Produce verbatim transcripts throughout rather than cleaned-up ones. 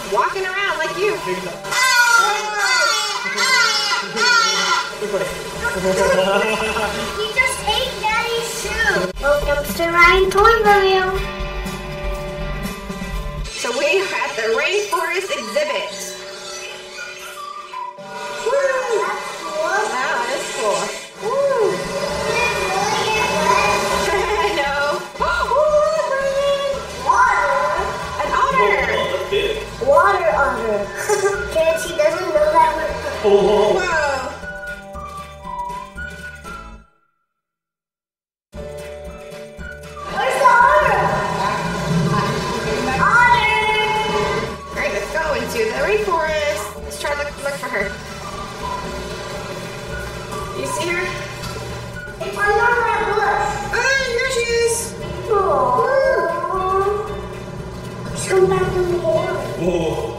just walking around like you. He just ate Daddy's shoe. Welcome to Ryan ToysReview. So we are at the Rainforest exhibit. Woo! Wow, that is cool. Woo! I know. Oh, Ryan! An otter! Water otter. Kids, he doesn't know that word. Oh. Whoa! Where's the otter? Otter! Alright, let's go into the rainforest. Let's try to look, look for her. You see her? It's under that bush. Ah, here she is. Aww. She's come back to the water. Whoa.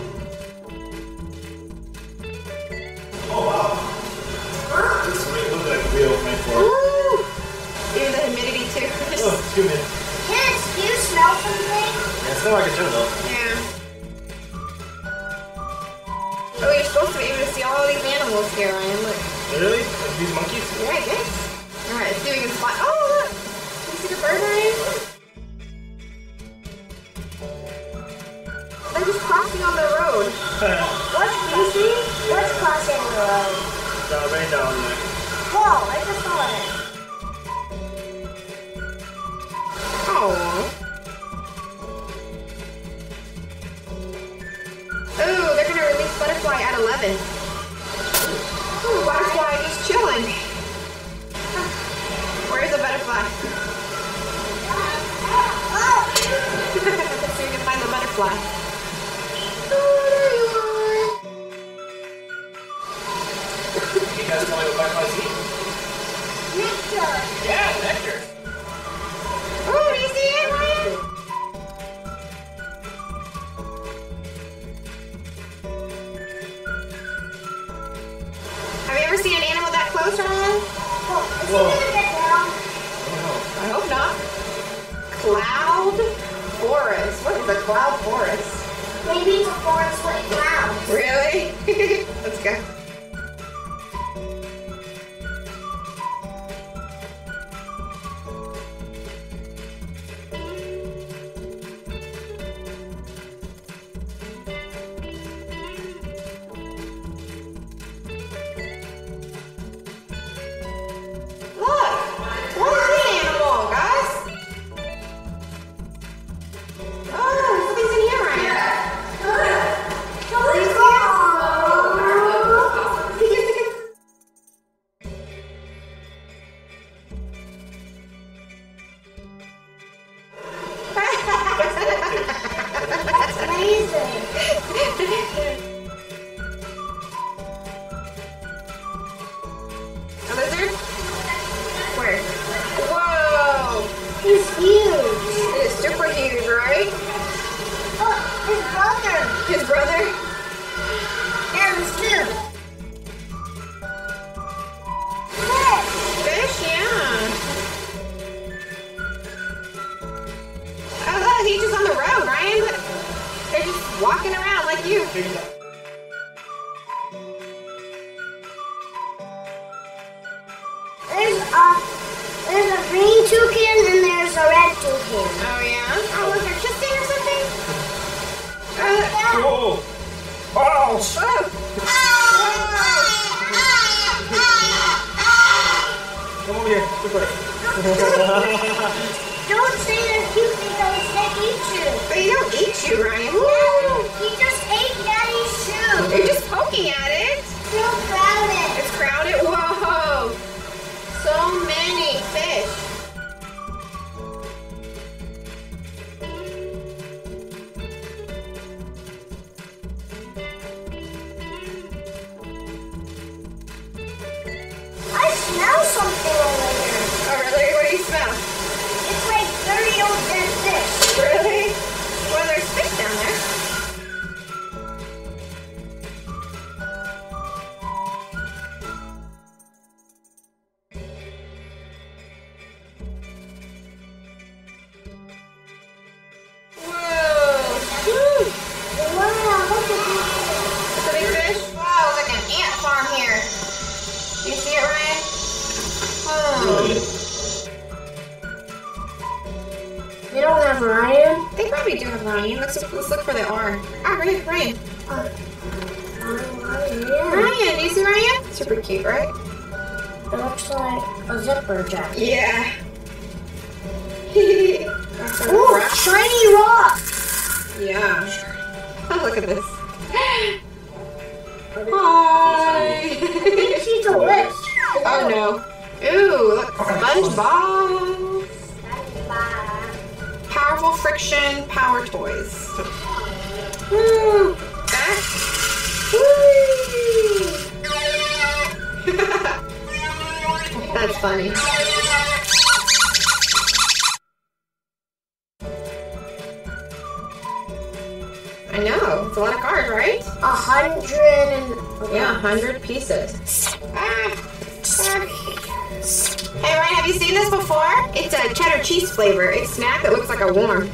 Oh wow. Huh? This may look like real rainforest. Woo! Even the humidity too. Oh, excuse me. Kids, do you smell something? Yeah, it smells like a turtle. Yeah. Oh, you're supposed to be able to see all these animals here, Ryan. Look. Really? Like these monkeys? Yeah, I guess. Alright, let's see if we can spot. Oh, look! Can you see the bird, Ryan? They're just crossing on the road. What's do you see? What's crossing the road? Down, right down there. Whoa, I just saw it. Oh. Oh, they're gonna release Butterfly at eleven. Ooh, Butterfly just chilling. Where's the butterfly? Let's see if we can find the butterfly. Oh, there you are. You guys tell me what butterflies eat? Nectar. Yeah, nectar. Oh, do you see it, Ryan? Have you ever seen an animal that close, Ryan? Whoa, is Whoa. he gonna get down? Oh I hope not. Cloud forest. What is a cloud forest? Maybe it's a forest with clouds. Really? Let's go. Look! What is this animal, guys? Oh, something's in here, Ryan. That's amazing. A lizard? Where? Whoa! He's huge. It is super huge, right? Oh, his brother. His brother? Yeah, there's two. Fish, yeah. Oh, look, he's just on the road, Ryan. Look. They're just walking around like you. There's a, there's a green toucan and there's a red toucan. Oh, yeah? Oh, look, they're kissing or something? Oh, look. Yeah. Whoa. Oh. Oh. Come over here. Quick, Don't say they're cute because they eat you. But you don't eat you, Ryan. No, he just ate Daddy's shoe. You're just poking at it. So crowded. It's crowded. Whoa. So many fish. I smell something over here. Oh, really? What do you smell? It's like dirty old dead fish. Really? Well, there's fish down there. Whoa. Woo. Wow. don't have Ryan. They probably do have Ryan. Let's let's look for the R. Ah, right, Ryan. Uh, Ryan. Ryan, do you see Ryan? Super cute, right? It looks like a zipper jacket. Yeah. Ooh, shiny rock. Yeah. Oh, look at this. Hi. She's a witch. Oh no. Ooh, look, SpongeBob. Powerful friction power toys. Woo. Back. Woo. That's funny. I know, it's a lot of cars, right? A hundred and... Yeah, a hundred pieces. Ah. Ah. Hey Ryan, have you seen this before? It's a cheddar cheese flavor. It's a snack that looks like a worm.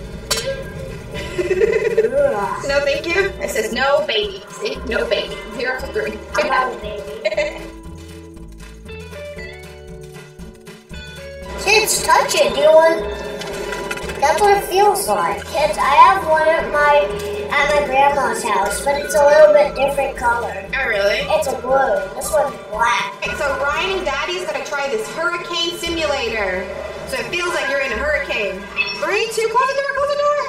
No, thank you. It says no baby. See? No baby. Zero to three. No baby. Kids, touch it. Do you want... That's what it feels like. Kids, I have one at my at my grandma's house, but it's a little bit different color. Oh, really? It's a blue. This one's black. Okay, so Ryan and Daddy's gonna try this hurricane simulator. So it feels like you're in a hurricane. Three, two, close the door, close the door.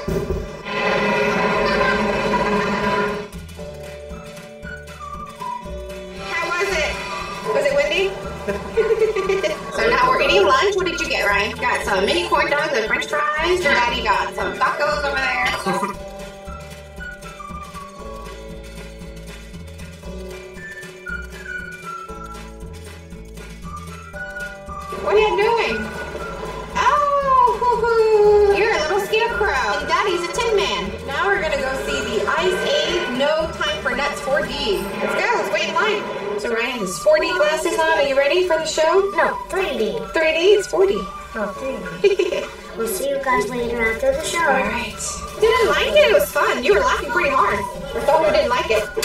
How was it? Was it windy? So now we're eating lunch. What did you get, Ryan? Got some mini corn dogs and french fries. Your daddy got some tacos over there. What are you doing? Oh, hoo-hoo. You're a little scarecrow. And Daddy's a Tin Man. Now we're gonna go see the Ice Age No Time for Nuts four D. Let's go. Let's wait in line. So Ryan has four D glasses on. Are you ready for the show? No, three D. three D? It's four D. No, three D. We'll see you guys later after the show. All right. Didn't like it. It was fun. You were laughing pretty hard. For someone who didn't like it.